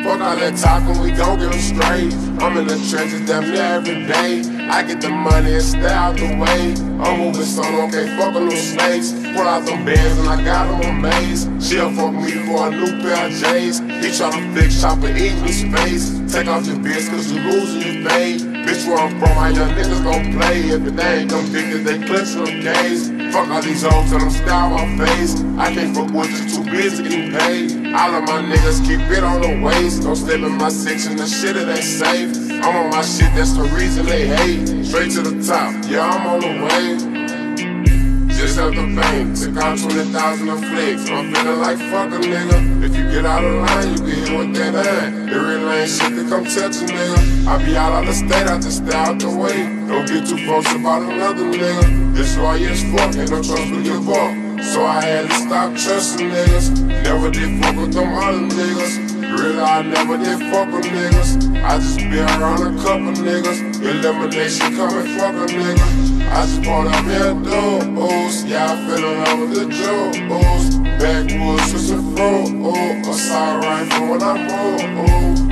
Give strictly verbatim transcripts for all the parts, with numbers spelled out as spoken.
Fuck all that talking, we gon' get them straight. I'm in the trenches damn near every day. I get the money and stay out the way. I'm moving solo, can't fuck with no snakes. Pull out them bands and I got them amazed. She'll fuck me for a new pair of J's. He tryna fix, chop and eat me space. Take off your bitch cause you losing your fade. Bitch, where I'm from, my young niggas gon' play. If it ain't them bitches, they clutching them K's. Fuck all these hoes, tell them style my face. I can't fuck with you, too busy getting paid. All of my niggas keep it on the waist. Don't step in my section, the shit it ain't safe. I'm on my shit, that's the reason they hate. Straight to the top, yeah, I'm on the way. Just out the bank, took out twenty thousand of flicks. I'm feeling like fuck a nigga. If you get out of line, you get hit with that iron. It really ain't shit to come touch a nigga. I be out of the state, I just stay out the way. Don't get too close about another nigga. This why as fuck, ain't no trust but give up. So I had to stop trusting niggas. Never did fuck with them other niggas. Really, I never did fuck with niggas. I just been around a couple niggas. Elimination coming fuck a nigga. I just bought up here doors. Yeah, I fell in love with the jewels. Backwoods with some fruit. Oh, a side rifle when I'm old.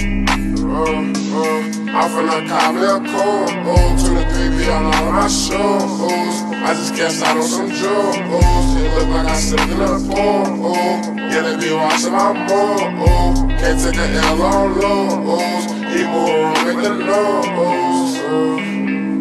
Uh, uh, I'm finna call me a cold. Oh, twenty-three be on all of my shows. I just cashed out on some jewels. It look like I slipped in a pool. Oh, yeah, they be watching my moves. Can't take a L on lows. He move around, make the nose.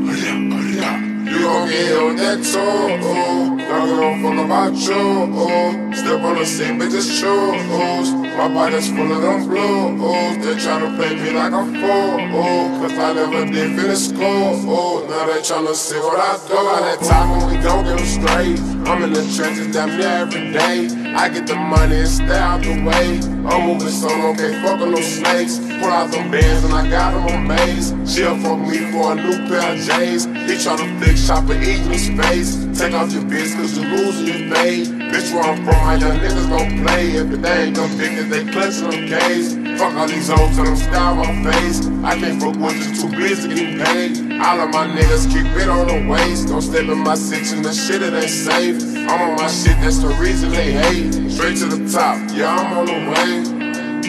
You gon' get hit with that toe, oh. Don't give no fuck about you, oh. Step on the scene, bitches choose. My pocket's full of them blues. They tryna play me like I'm fool, oh. Cause I never did finish school, oh. Now they tryna see what I do. All that talking, we gon' get them straight. I'm in the trenches damn near every day. I get the money and stay out the way. I'm moving solo, can't fuck with no snakes. Pull out them bands and I got them amazed. She'll fuck me for a new pair of J's. He tryna fix, chop and eat me space. Take off your bitch cause you losing your fade. Bitch, where I'm from, my young niggas gon' play. If it ain't them bitches, they clutching them K's. Fuck all these hoes, tell them style my face. I can't fuck with you, too busy getting paid. All of my niggas keep it on the waist. Don't step in my section, the shit it ain't safe. I'm on my shit, that's the reason they hate. Straight to the top, yeah, I'm on the way.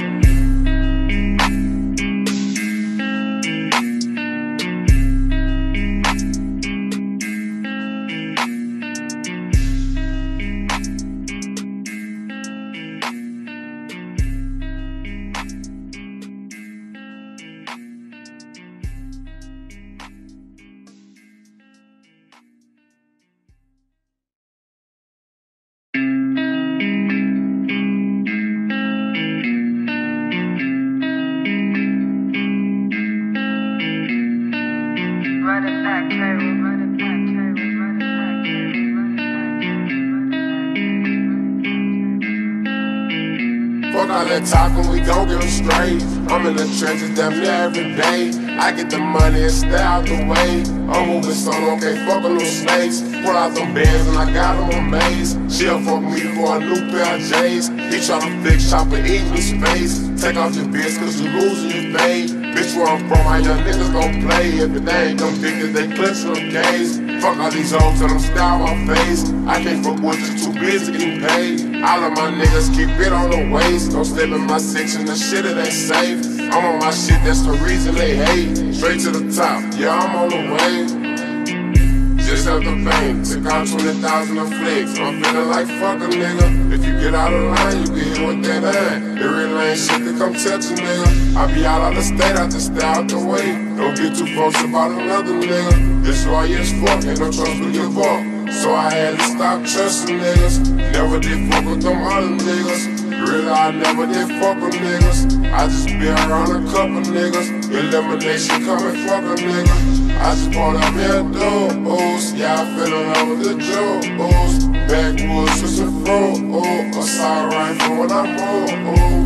Fuck all that talking, we gon' get them straight. I'm in the trenches damn near every day. I get the money and stay out the way. I'm moving solo, can't fuck with no snakes. Pull out them bands and I got them amazed. She'll fuck me for a new pair of J's. He tryna fix, chop and eat me space. Take off your bitch cause you losing your fade. Bitch, where I'm from, my young niggas gon' play. If it ain't them bitches, they clutching them K's. Fuck all these hoes, tell them style my face. I can't fuck with you, too busy getting paid. All of my niggas keep it on the waist. Don't step in my section, the shit it ain't safe. I'm on my shit, that's the reason they hate. Straight to the top, yeah, I'm on the way. Just out the bank, took out twenty thousand of flicks. I'm feeling like fuck a nigga. If you get out of line, you get hit with that iron. It really ain't shit to come touch a nigga. I be out of the state, I just stay out the way. Don't get too close about another nigga. This why as fuck, ain't no trust but give up. So I had to stop trusting niggas. Never did fuck with them other niggas. Really, I never did fuck with niggas. I just been around a couple niggas. Elimination coming fuck a nigga. I just bought up here doors. Yeah, I fell in love with the jewels. Backwoods with some fruit. Oh, a side rifle when I'm old.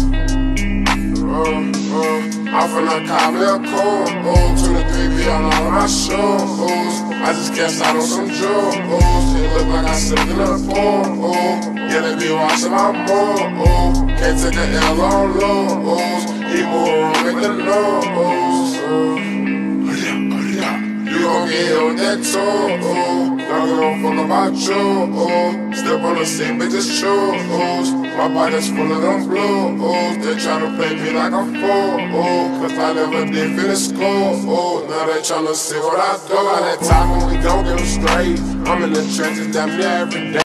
Uh, uh, I'm finna call me a cold. Oh, twenty-three be on all of my shows. I just cashed out on some jewels. It look like I slipped in a pool. Oh, yeah, they be watching my moves. Can't take a L on lows. He move around, make the nose. You gon' get hit with that toe, oh. Don't give no fuck about you. Step on the scene, bitches choose. My body's full of them blues. They tryna play me like a fool, cause I never did finish school. Now they tryna see what I do. All that time when we gon' get them straight. I'm in the trenches damn near every day.